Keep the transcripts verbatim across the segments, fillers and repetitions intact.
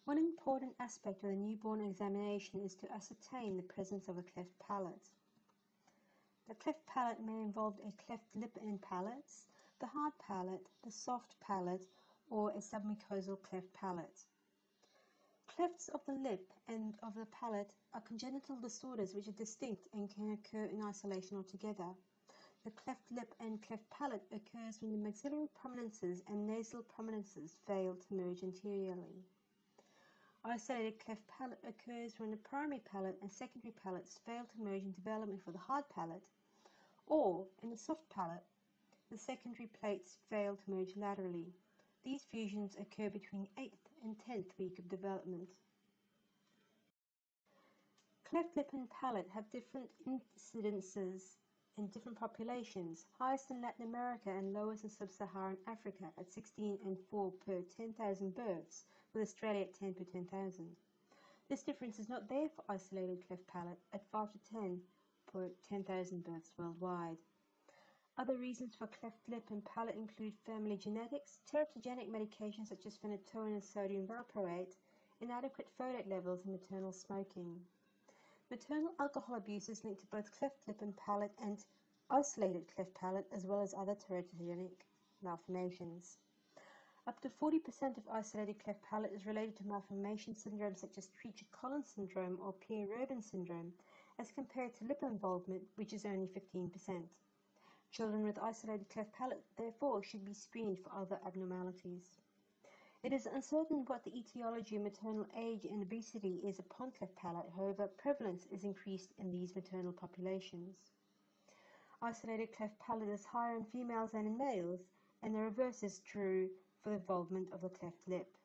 One important aspect of the newborn examination is to ascertain the presence of a cleft palate. The cleft palate may involve a cleft lip and palates, the hard palate, the soft palate, or a submucosal cleft palate. Clefts of the lip and of the palate are congenital disorders which are distinct and can occur in isolation or together. The cleft lip and cleft palate occurs when the maxillary prominences and nasal prominences fail to merge anteriorly. Isolated cleft palate occurs when the primary palate and secondary palates fail to merge in development for the hard palate, or in the soft palate, the secondary plates fail to merge laterally. These fusions occur between eighth and tenth week of development. Cleft lip and palate have different incidences in different populations, highest in Latin America and lowest in sub-Saharan Africa at sixteen and four per ten thousand births, with Australia at ten per ten thousand. This difference is not there for isolated cleft palate at five to ten per ten thousand births worldwide. Other reasons for cleft lip and palate include family genetics, teratogenic medications such as phenytoin and sodium valproate, inadequate folate levels, and maternal smoking. Maternal alcohol abuse is linked to both cleft lip and palate and isolated cleft palate, as well as other teratogenic malformations. Up to forty percent of isolated cleft palate is related to malformation syndromes such as Treacher-Collins syndrome or Pierre-Robin syndrome, as compared to lip involvement, which is only fifteen percent. Children with isolated cleft palate, therefore, should be screened for other abnormalities. It is uncertain what the etiology of maternal age and obesity is upon cleft palate. However, prevalence is increased in these maternal populations. Isolated cleft palate is higher in females than in males, and the reverse is true for the involvement of the cleft lip.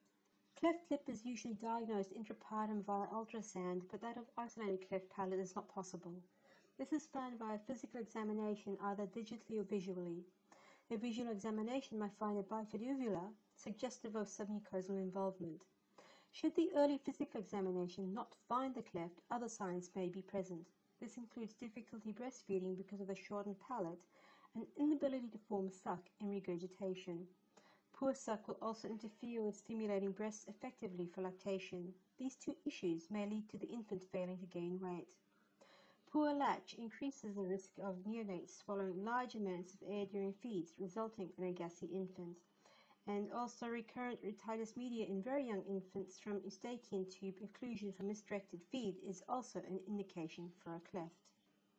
Cleft lip is usually diagnosed intrapartum via ultrasound, but that of isolated cleft palate is not possible. This is found via physical examination, either digitally or visually. A visual examination might find a bifid uvula, suggestive of submucosal involvement. Should the early physical examination not find the cleft, other signs may be present. This includes difficulty breastfeeding because of the shortened palate and inability to form suck and regurgitation. Poor suck will also interfere with stimulating breasts effectively for lactation. These two issues may lead to the infant failing to gain weight. Poor latch increases the risk of neonates swallowing large amounts of air during feeds, resulting in a gassy infant. And also recurrent otitis media in very young infants from eustachian tube occlusion from misdirected feed is also an indication for a cleft.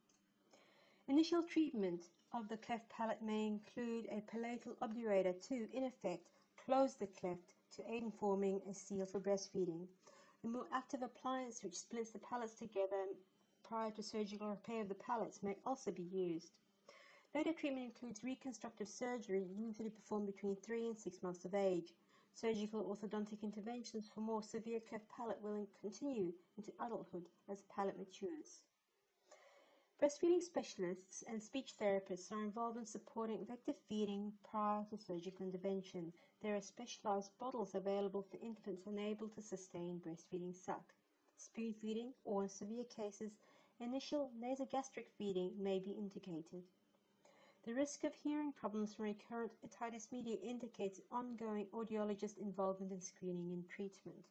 Initial treatment of the cleft palate may include a palatal obturator to, in effect, close the cleft to aid in forming a seal for breastfeeding. A more active appliance which splits the palates together prior to surgical repair of the palates may also be used. Later treatment includes reconstructive surgery, usually performed between three and six months of age. Surgical orthodontic interventions for more severe cleft palate will continue into adulthood as the palate matures. Breastfeeding specialists and speech therapists are involved in supporting effective feeding prior to surgical intervention. There are specialized bottles available for infants unable to sustain breastfeeding suck. Spoon feeding, or in severe cases, initial nasogastric feeding may be indicated. The risk of hearing problems from recurrent otitis media indicates ongoing audiologist involvement in screening and treatment.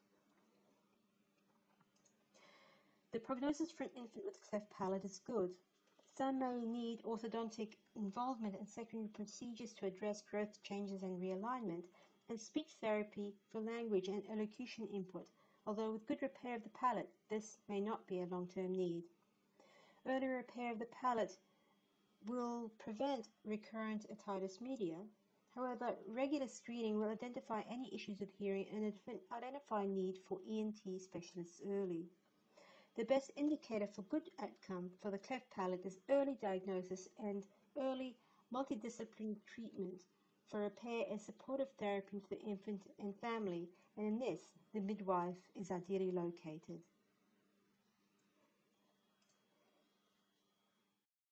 The prognosis for an infant with cleft palate is good. Some may need orthodontic involvement and secondary procedures to address growth changes and realignment, and speech therapy for language and elocution input, although with good repair of the palate, this may not be a long-term need. Early repair of the palate will prevent recurrent otitis media. However, regular screening will identify any issues with hearing and identify need for E N T specialists early. The best indicator for good outcome for the cleft palate is early diagnosis and early multidisciplinary treatment for repair and supportive therapy for the infant and family, and in this, the midwife is ideally located.